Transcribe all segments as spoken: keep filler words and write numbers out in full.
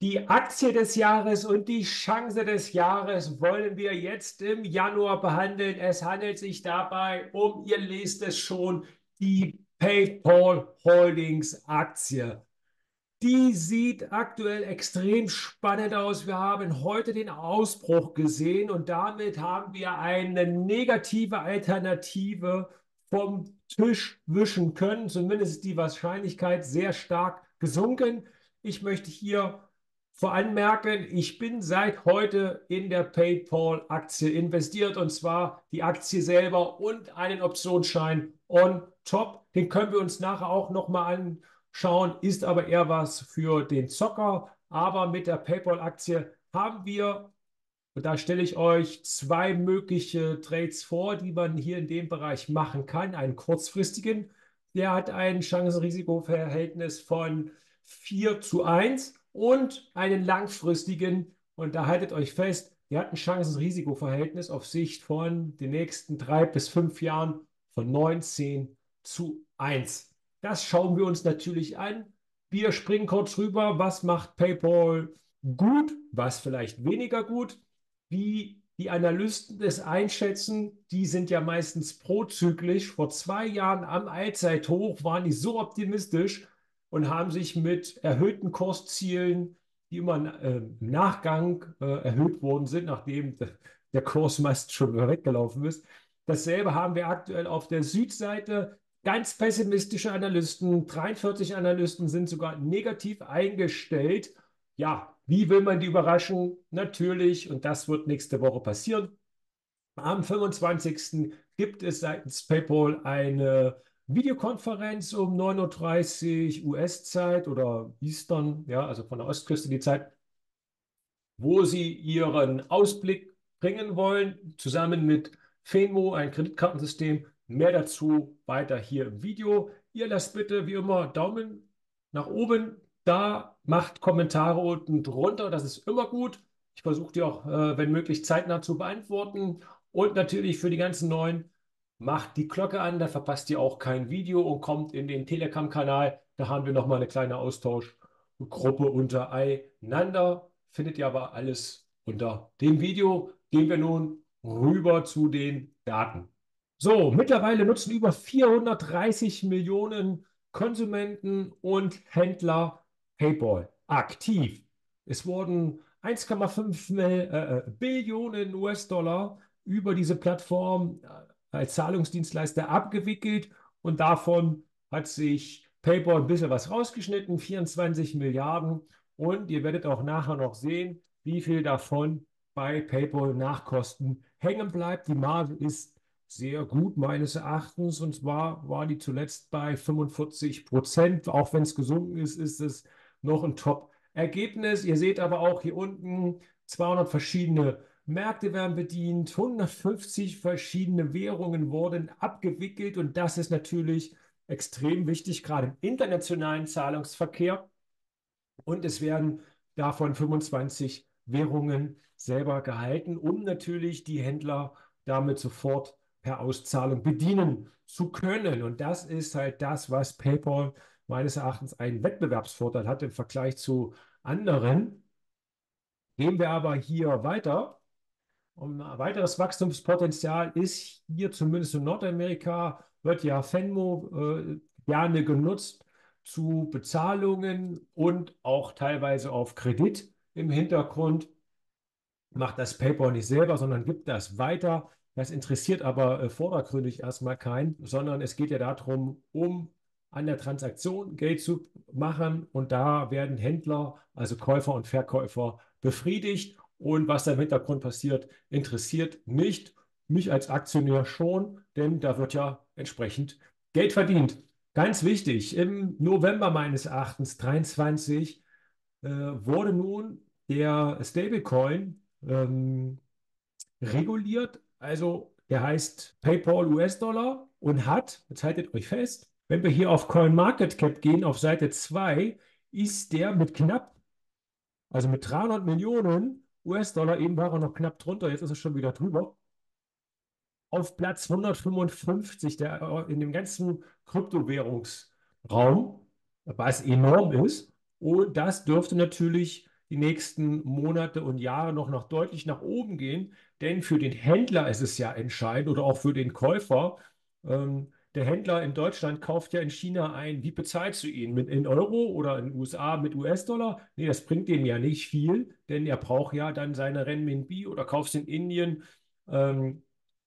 Die Aktie des Jahres und die Chance des Jahres wollen wir jetzt im Januar behandeln. Es handelt sich dabei um, ihr lest es schon, die PayPal Holdings Aktie. Die sieht aktuell extrem spannend aus. Wir haben heute den Ausbruch gesehen und damit haben wir eine negative Alternative vom Tisch wischen können. Zumindest ist die Wahrscheinlichkeit sehr stark gesunken. Ich möchte hier voranmerken, ich bin seit heute in der PayPal-Aktie investiert und zwar die Aktie selber und einen Optionsschein on top. Den können wir uns nachher auch nochmal anschauen, ist aber eher was für den Zocker. Aber mit der PayPal-Aktie haben wir, und da stelle ich euch zwei mögliche Trades vor, die man hier in dem Bereich machen kann. Einen kurzfristigen, der hat ein Chancen-Risiko-Verhältnis von vier zu eins und einen langfristigen, und da haltet euch fest, der hat ein Chancen-Risiko-Verhältnis auf Sicht von den nächsten drei bis fünf Jahren von neunzehn zu eins. Das schauen wir uns natürlich an. Wir springen kurz rüber. Was macht PayPal gut? Was vielleicht weniger gut? Wie die Analysten es einschätzen, die sind ja meistens prozyklisch. Vor zwei Jahren am Allzeithoch waren die so optimistisch und haben sich mit erhöhten Kurszielen, die immer äh, im Nachgang äh, erhöht worden sind, nachdem der Kurs meist schon weggelaufen ist. Dasselbe haben wir aktuell auf der Südseite. Ganz pessimistische Analysten, dreiundvierzig Analysten sind sogar negativ eingestellt. Ja, wie will man die überraschen? Natürlich, und das wird nächste Woche passieren. Am fünfundzwanzigsten gibt es seitens PayPal eine Videokonferenz um neun Uhr dreißig U S-Zeit oder Eastern, ja, also von der Ostküste die Zeit, wo sie ihren Ausblick bringen wollen, zusammen mit Venmo, ein Kreditkartensystem. Mehr dazu weiter hier im Video. Ihr lasst bitte wie immer Daumen nach oben da, macht Kommentare unten drunter, das ist immer gut. Ich versuche die auch, äh, wenn möglich, zeitnah zu beantworten. Und natürlich für die ganzen Neuen, macht die Glocke an, da verpasst ihr auch kein Video und kommt in den Telegram-Kanal. Da haben wir nochmal eine kleine Austauschgruppe untereinander. Findet ihr aber alles unter dem Video. Gehen wir nun rüber zu den Daten. So, mittlerweile nutzen über vierhundertdreißig Millionen Konsumenten und Händler PayPal aktiv. Es wurden eins Komma fünf Mil- äh, äh, Billionen U S-Dollar über diese Plattform äh, als Zahlungsdienstleister abgewickelt und davon hat sich PayPal ein bisschen was rausgeschnitten, vierundzwanzig Milliarden. Und ihr werdet auch nachher noch sehen, wie viel davon bei PayPal nach Kosten hängen bleibt. Die Marge ist sehr gut meines Erachtens. Und zwar war die zuletzt bei fünfundvierzig Prozent. Auch wenn es gesunken ist, ist es noch ein Top-Ergebnis. Ihr seht aber auch hier unten zweihundert verschiedene Märkte werden bedient, hundertfünfzig verschiedene Währungen wurden abgewickelt. Und das ist natürlich extrem wichtig, gerade im internationalen Zahlungsverkehr. Und es werden davon fünfundzwanzig Währungen selber gehalten, um natürlich die Händler damit sofort per Auszahlung bedienen zu können. Und das ist halt das, was PayPal meines Erachtens einen Wettbewerbsvorteil hat im Vergleich zu anderen. Gehen wir aber hier weiter. Und ein weiteres Wachstumspotenzial ist hier zumindest in Nordamerika, wird ja Venmo äh, gerne genutzt zu Bezahlungen und auch teilweise auf Kredit im Hintergrund. Macht das PayPal nicht selber, sondern gibt das weiter. Das interessiert aber äh, vordergründig erstmal keinen, sondern es geht ja darum, um an der Transaktion Geld zu machen und da werden Händler, also Käufer und Verkäufer, befriedigt. Und was da im Hintergrund passiert, interessiert nicht mich als Aktionär schon, denn da wird ja entsprechend Geld verdient. Ganz wichtig, im November meines Erachtens dreiundzwanzig äh, wurde nun der Stablecoin ähm, reguliert. Also der heißt PayPal U S-Dollar und hat, jetzt haltet euch fest, wenn wir hier auf CoinMarketCap gehen, auf Seite zwei, ist der mit knapp, also mit dreihundert Millionen U S-Dollar, eben war er noch knapp drunter, jetzt ist er schon wieder drüber, auf Platz hundertfünfundfünfzig der, äh, in dem ganzen Kryptowährungsraum, was enorm ist. Und das dürfte natürlich die nächsten Monate und Jahre noch, noch deutlich nach oben gehen. Denn für den Händler ist es ja entscheidend oder auch für den Käufer. Ähm, der Händler in Deutschland kauft ja in China ein. Wie bezahlst du ihn? Mit in Euro oder in den U S A mit U S-Dollar? Nee, das bringt dem ja nicht viel, denn er braucht ja dann seine Renminbi oder kaufst in Indien. Ähm,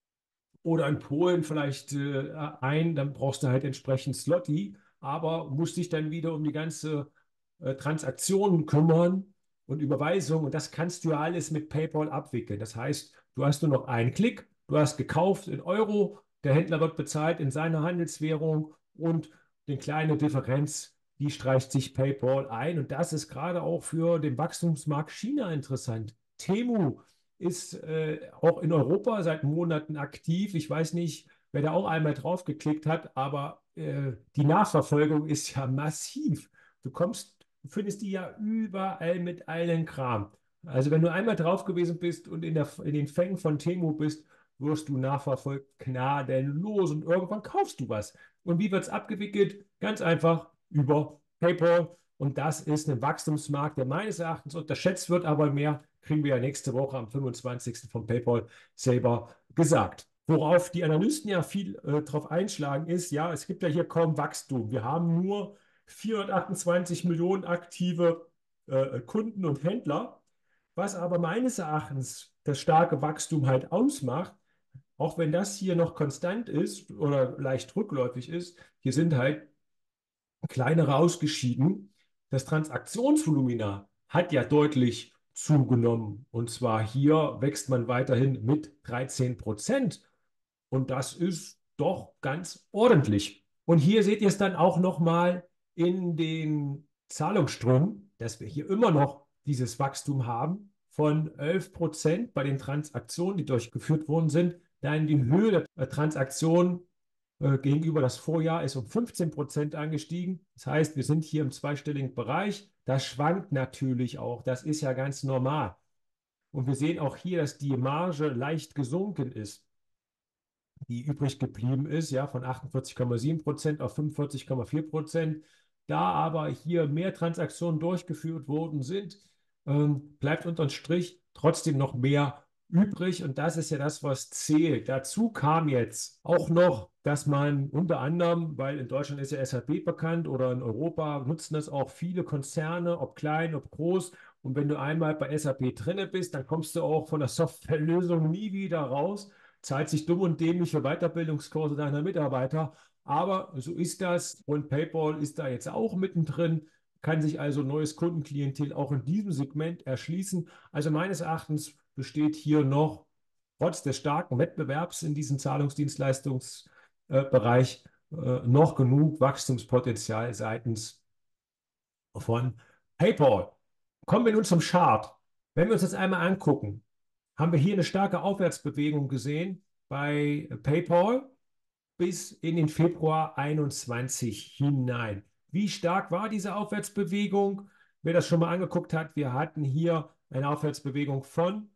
oder in Polen vielleicht äh, ein, dann brauchst du halt entsprechend Zloty, aber musst dich dann wieder um die ganze äh, Transaktion kümmern und Überweisung und das kannst du ja alles mit PayPal abwickeln. Das heißt, du hast nur noch einen Klick, du hast gekauft in Euro, der Händler wird bezahlt in seiner Handelswährung und die kleine Differenz, die streicht sich PayPal ein und das ist gerade auch für den Wachstumsmarkt China interessant. Temu ist äh, auch in Europa seit Monaten aktiv. Ich weiß nicht, wer da auch einmal draufgeklickt hat, aber äh, die Nachverfolgung ist ja massiv. Du kommst, du findest die ja überall mit allen Kram. Also wenn du einmal drauf gewesen bist und in der, in den Fängen von Temu bist, wirst du nachverfolgt gnadenlos und irgendwann kaufst du was. Und wie wird es abgewickelt? Ganz einfach über PayPal. Und das ist ein Wachstumsmarkt, der meines Erachtens unterschätzt wird, aber mehr kriegen wir ja nächste Woche am fünfundzwanzigsten von PayPal selber gesagt. Worauf die Analysten ja viel äh, drauf einschlagen, ist, ja, es gibt ja hier kaum Wachstum. Wir haben nur vierhundertachtundzwanzig Millionen aktive äh, Kunden und Händler, was aber meines Erachtens das starke Wachstum halt ausmacht, auch wenn das hier noch konstant ist oder leicht rückläufig ist, hier sind halt kleinere ausgeschieden. Das Transaktionsvolumina hat ja deutlich zugenommen. Und zwar hier wächst man weiterhin mit dreizehn Prozent. Und das ist doch ganz ordentlich. Und hier seht ihr es dann auch nochmal in den Zahlungsströmen, dass wir hier immer noch dieses Wachstum haben von elf Prozent bei den Transaktionen, die durchgeführt worden sind. Dann die Höhe der Transaktionen äh, gegenüber das Vorjahr ist um fünfzehn Prozent angestiegen. Das heißt, wir sind hier im zweistelligen Bereich. Das schwankt natürlich auch. Das ist ja ganz normal. Und wir sehen auch hier, dass die Marge leicht gesunken ist, die übrig geblieben ist, ja, von achtundvierzig Komma sieben Prozent auf fünfundvierzig Komma vier Prozent. Da aber hier mehr Transaktionen durchgeführt worden sind, ähm, bleibt unterm Strich trotzdem noch mehr übrig und das ist ja das, was zählt. Dazu kam jetzt auch noch, dass man unter anderem, weil in Deutschland ist ja S A P bekannt oder in Europa nutzen das auch viele Konzerne, ob klein, ob groß. Und wenn du einmal bei S A P drinne bist, dann kommst du auch von der Softwarelösung nie wieder raus, zahlt sich dumm und dämlich für Weiterbildungskurse deiner Mitarbeiter. Aber so ist das und PayPal ist da jetzt auch mittendrin, kann sich also neues Kundenklientel auch in diesem Segment erschließen. Also meines Erachtens besteht hier noch, trotz des starken Wettbewerbs in diesem Zahlungsdienstleistungsbereich, äh, noch genug Wachstumspotenzial seitens von PayPal. Kommen wir nun zum Chart. Wenn wir uns das einmal angucken, haben wir hier eine starke Aufwärtsbewegung gesehen bei PayPal bis in den Februar einundzwanzig hinein. Wie stark war diese Aufwärtsbewegung? Wer das schon mal angeguckt hat, wir hatten hier eine Aufwärtsbewegung von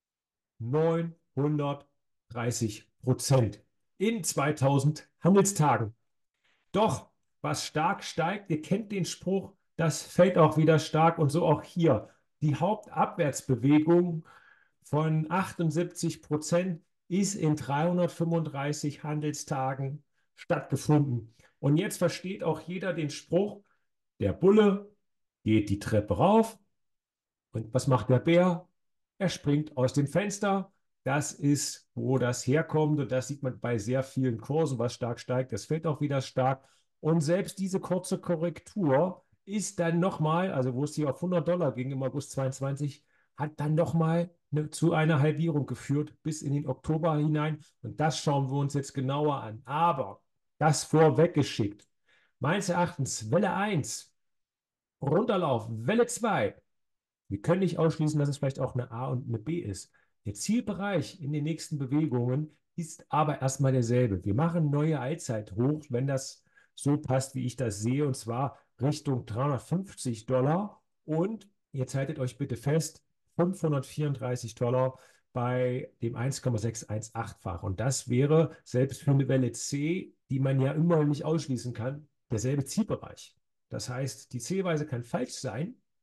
neunhundertdreißig Prozent in zweitausend Handelstagen. Doch, was stark steigt, ihr kennt den Spruch, das fällt auch wieder stark und so auch hier. Die Hauptabwärtsbewegung von achtundsiebzig Prozent ist in dreihundertfünfunddreißig Handelstagen stattgefunden. Und jetzt versteht auch jeder den Spruch, der Bulle geht die Treppe rauf und was macht der Bär? Er springt aus dem Fenster. Das ist, wo das herkommt und das sieht man bei sehr vielen Kursen, was stark steigt. Das fällt auch wieder stark. Und selbst diese kurze Korrektur ist dann nochmal, also wo es hier auf hundert Dollar ging im August zweiundzwanzig, hat dann nochmal eine, zu einer Halbierung geführt bis in den Oktober hinein. Und das schauen wir uns jetzt genauer an. Aber das vorweggeschickt. Meines Erachtens Welle eins, Runterlauf, Welle zwei. Wir können nicht ausschließen, dass es vielleicht auch eine A und eine B ist. Der Zielbereich in den nächsten Bewegungen ist aber erstmal derselbe. Wir machen neue Allzeit hoch, wenn das so passt, wie ich das sehe, und zwar Richtung dreihundertfünfzig Dollar. Und jetzt haltet euch bitte fest, fünfhundertvierunddreißig Dollar bei dem eins Komma sechshundertachtzig-fach. Und das wäre selbst für eine Welle C, die man ja immer nicht ausschließen kann, derselbe Zielbereich. Das heißt, die Zählweise kann falsch sein,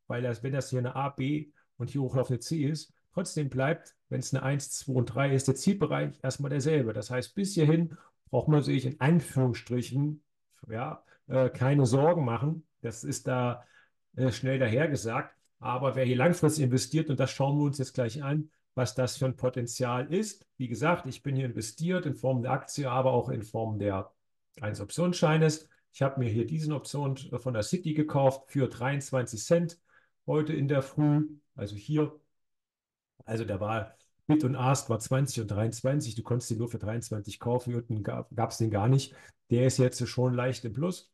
weil das, wenn das hier eine A, B und hier hochlaufende C ist, trotzdem bleibt, wenn es eine eins, zwei und drei ist, der Zielbereich erstmal derselbe. Das heißt, bis hierhin braucht man sich in Anführungsstrichen ja, äh, keine Sorgen machen. Das ist da äh, schnell dahergesagt. Aber wer hier langfristig investiert, und das schauen wir uns jetzt gleich an, was das für ein Potenzial ist. Wie gesagt, ich bin hier investiert in Form der Aktie, aber auch in Form der eines Optionsscheines. Ich habe mir hier diesen Option von der City gekauft für dreiundzwanzig Cent heute in der Früh. Also hier, also da war Bid und Ask war zwanzig und dreiundzwanzig. Du konntest den nur für dreiundzwanzig kaufen. Hier unten gab es den gar nicht. Der ist jetzt schon leicht im Plus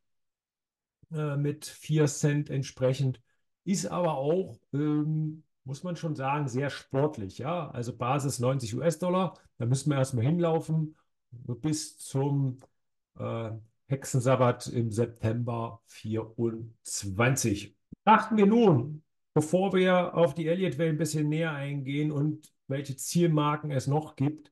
äh, mit vier Cent entsprechend. Ist aber auch, ähm, muss man schon sagen, sehr sportlich. Ja? Also Basis neunzig US-Dollar. Da müssen wir erstmal hinlaufen bis zum äh, Hexensabbat im September vierundzwanzig. Achten wir nun, bevor wir auf die Elliott-Welle ein bisschen näher eingehen und welche Zielmarken es noch gibt,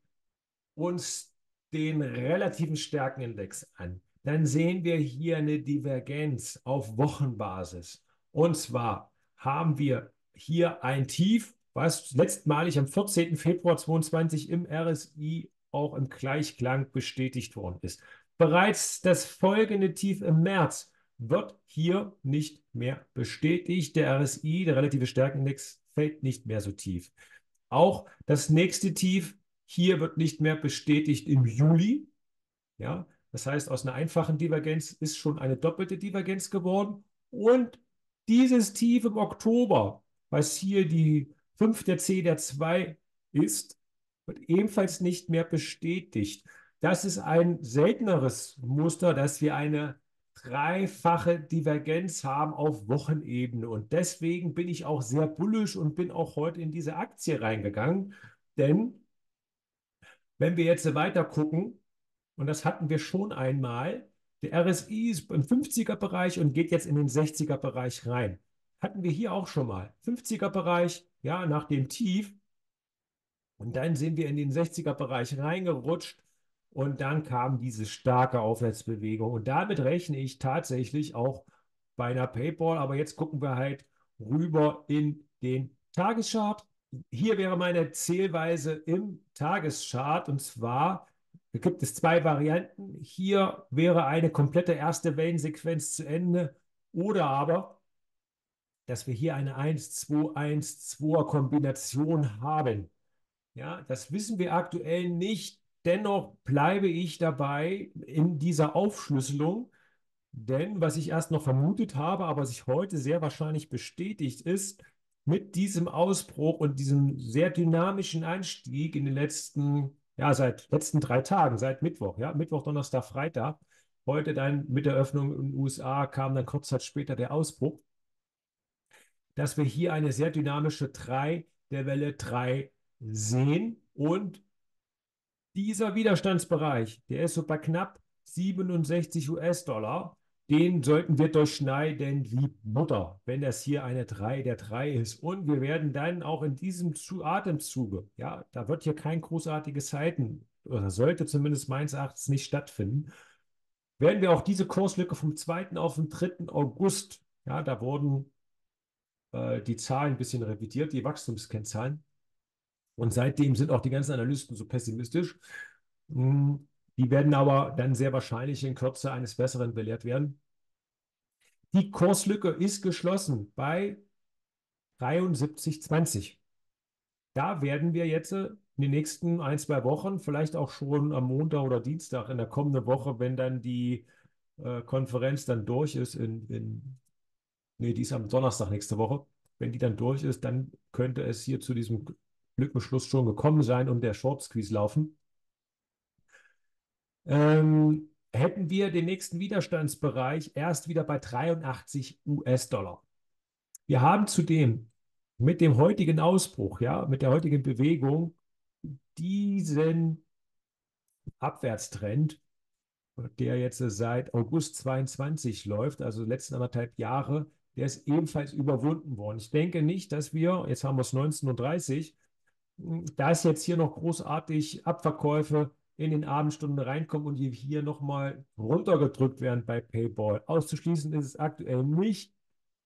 uns den relativen Stärkenindex an. Dann sehen wir hier eine Divergenz auf Wochenbasis. Und zwar haben wir hier ein Tief, was letztmalig am vierzehnten Februar zweiundzwanzig im R S I auch im Gleichklang bestätigt worden ist. Bereits das folgende Tief im März wird hier nicht mehr bestätigt. Der R S I, der relative Stärkenindex, fällt nicht mehr so tief. Auch das nächste Tief hier wird nicht mehr bestätigt im Juli. Ja, das heißt, aus einer einfachen Divergenz ist schon eine doppelte Divergenz geworden. Und dieses Tief im Oktober, was hier die fünf der C der zwei ist, wird ebenfalls nicht mehr bestätigt. Das ist ein selteneres Muster, dass wir eine dreifache Divergenz haben auf Wochenebene. Und deswegen bin ich auch sehr bullisch und bin auch heute in diese Aktie reingegangen. Denn wenn wir jetzt weiter gucken, und das hatten wir schon einmal, der R S I ist im fünfziger-Bereich und geht jetzt in den sechziger-Bereich rein. Hatten wir hier auch schon mal. fünfziger-Bereich, ja, nach dem Tief. Und dann sind wir in den sechziger-Bereich reingerutscht und dann kam diese starke Aufwärtsbewegung. Und damit rechne ich tatsächlich auch bei einer PayPal. Aber jetzt gucken wir halt rüber in den Tageschart. Hier wäre meine Zählweise im Tageschart und zwar gibt es zwei Varianten. Hier wäre eine komplette erste Wellensequenz zu Ende oder aber, dass wir hier eine eins zwei eins zwei Kombination haben. Ja, das wissen wir aktuell nicht. Dennoch bleibe ich dabei in dieser Aufschlüsselung, denn was ich erst noch vermutet habe, aber sich heute sehr wahrscheinlich bestätigt ist, mit diesem Ausbruch und diesem sehr dynamischen Anstieg in den letzten, ja, seit letzten drei Tagen, seit Mittwoch, ja, Mittwoch, Donnerstag, Freitag, heute dann mit der Öffnung in den U S A kam dann kurz Zeit später der Ausbruch, dass wir hier eine sehr dynamische drei der Welle drei sehen und dieser Widerstandsbereich, der ist so bei knapp siebenundsechzig US-Dollar. Den sollten wir durchschneiden wie Butter, wenn das hier eine drei der drei ist. Und wir werden dann auch in diesem Zu- Atemzuge, ja, da wird hier kein großartiges Halten, oder sollte zumindest meines Erachtens nicht stattfinden, werden wir auch diese Kurslücke vom zweiten auf den dritten August, ja, da wurden äh, die Zahlen ein bisschen revidiert, die Wachstumskennzahlen. Und seitdem sind auch die ganzen Analysten so pessimistisch. Hm, Die werden aber dann sehr wahrscheinlich in Kürze eines Besseren belehrt werden. Die Kurslücke ist geschlossen bei dreiundsiebzig zwanzig. Da werden wir jetzt in den nächsten ein, zwei Wochen, vielleicht auch schon am Montag oder Dienstag in der kommenden Woche, wenn dann die äh, Konferenz dann durch ist, in, in, nee, die ist am Donnerstag nächste Woche. Wenn die dann durch ist, dann könnte es hier zu diesem Glückenschluss schon gekommen sein und der Short Squeeze laufen. Ähm, hätten wir den nächsten Widerstandsbereich erst wieder bei dreiundachtzig US-Dollar. Wir haben zudem mit dem heutigen Ausbruch, ja, mit der heutigen Bewegung, diesen Abwärtstrend, der jetzt seit August zweiundzwanzig läuft, also die letzten anderthalb Jahre, der ist ebenfalls überwunden worden. Ich denke nicht, dass wir, jetzt haben wir es neunzehn Uhr dreißig, da ist jetzt hier noch großartig Abverkäufe in den Abendstunden reinkommen und die hier nochmal runtergedrückt werden bei PayPal. Auszuschließen ist es aktuell nicht,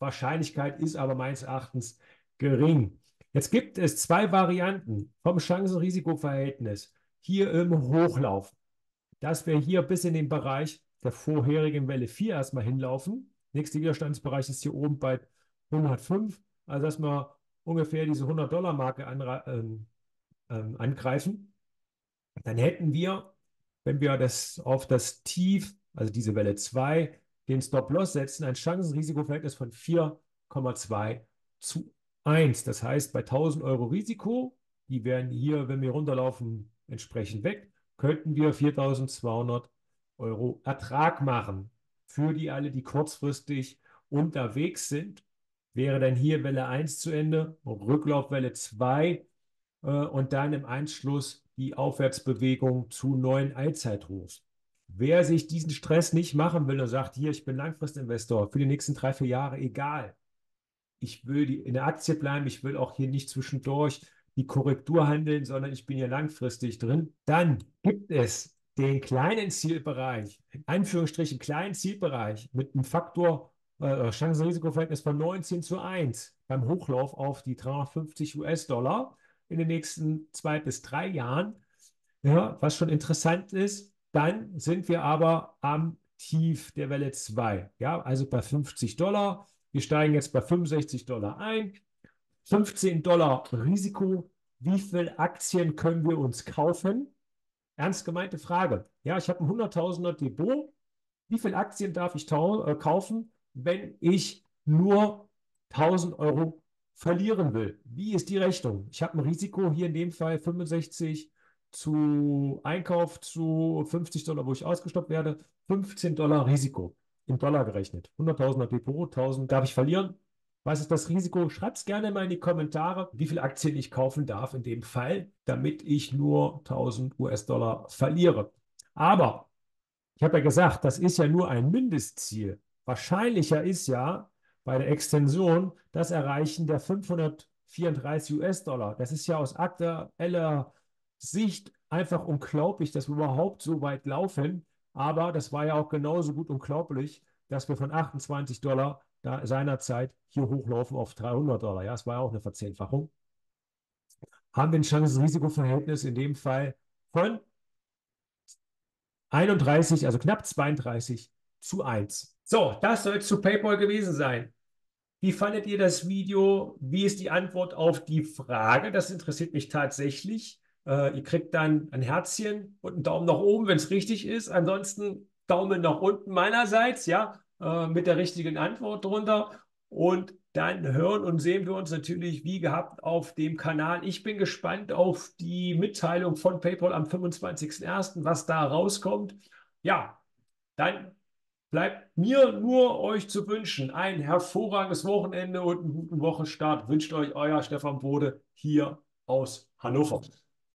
Wahrscheinlichkeit ist aber meines Erachtens gering. Jetzt gibt es zwei Varianten vom Chancen-Risiko-Verhältnis hier im Hochlauf, dass wir hier bis in den Bereich der vorherigen Welle vier erstmal hinlaufen. Nächster Widerstandsbereich ist hier oben bei hundertfünf, also dass wir ungefähr diese hundert-Dollar-Marke ähm, ähm, angreifen. Dann hätten wir, wenn wir das auf das Tief, also diese Welle zwei, den Stop-Loss setzen, ein Chancen-Risiko-Verhältnis von vier Komma zwei zu eins. Das heißt, bei tausend Euro Risiko, die wären hier, wenn wir runterlaufen, entsprechend weg, könnten wir viertausendzweihundert Euro Ertrag machen. Für die alle, die kurzfristig unterwegs sind, wäre dann hier Welle eins zu Ende, Rücklaufwelle zwei äh, und dann im Anschluss die Aufwärtsbewegung zu neuen Allzeithochs. Wer sich diesen Stress nicht machen will und sagt, hier, ich bin Langfristinvestor für die nächsten drei, vier Jahre, egal. Ich will die, in der Aktie bleiben, ich will auch hier nicht zwischendurch die Korrektur handeln, sondern ich bin hier langfristig drin. Dann gibt es den kleinen Zielbereich, in Anführungsstrichen kleinen Zielbereich mit einem Faktor äh, Chancen-Risiko-Verhältnis von neunzehn zu eins beim Hochlauf auf die dreihundertfünfzig US-Dollar in den nächsten zwei bis drei Jahren. Ja, was schon interessant ist, dann sind wir aber am Tief der Welle zwei. Ja, also bei fünfzig Dollar. Wir steigen jetzt bei fünfundsechzig Dollar ein. fünfzehn Dollar Risiko. Wie viele Aktien können wir uns kaufen? Ernst gemeinte Frage. Ja, ich habe ein hunderttausender Depot. Wie viele Aktien darf ich äh, kaufen, wenn ich nur tausend Euro verlieren will? Wie ist die Rechnung? Ich habe ein Risiko hier in dem Fall fünfundsechzig zu Einkauf zu fünfzig Dollar, wo ich ausgestoppt werde. fünfzehn Dollar Risiko in Dollar gerechnet. hunderttausender Depot, tausend darf ich verlieren. Was ist das Risiko? Schreibt es gerne mal in die Kommentare, wie viele Aktien ich kaufen darf in dem Fall, damit ich nur tausend U S-Dollar verliere. Aber ich habe ja gesagt, das ist ja nur ein Mindestziel. Wahrscheinlicher ist ja bei der Extension das Erreichen der fünfhundertvierunddreißig US-Dollar. Das ist ja aus aktueller Sicht einfach unglaublich, dass wir überhaupt so weit laufen. Aber das war ja auch genauso gut unglaublich, dass wir von achtundzwanzig Dollar da seinerzeit hier hochlaufen auf dreihundert Dollar. Ja, es war ja auch eine Verzehnfachung. Haben wir ein Chance-Risiko-Verhältnis in dem Fall von einunddreißig, also knapp zweiunddreißig zu eins. So, das soll es zu PayPal gewesen sein. Wie fandet ihr das Video? Wie ist die Antwort auf die Frage? Das interessiert mich tatsächlich. Äh, ihr kriegt dann ein Herzchen und einen Daumen nach oben, wenn es richtig ist. Ansonsten Daumen nach unten meinerseits, ja, äh, mit der richtigen Antwort drunter. Und dann hören und sehen wir uns natürlich wie gehabt auf dem Kanal. Ich bin gespannt auf die Mitteilung von PayPal am fünfundzwanzigsten ersten, was da rauskommt. Ja, dann bleibt mir nur euch zu wünschen ein hervorragendes Wochenende und einen guten Wochenstart. Wünscht euch euer Stefan Bode hier aus Hannover.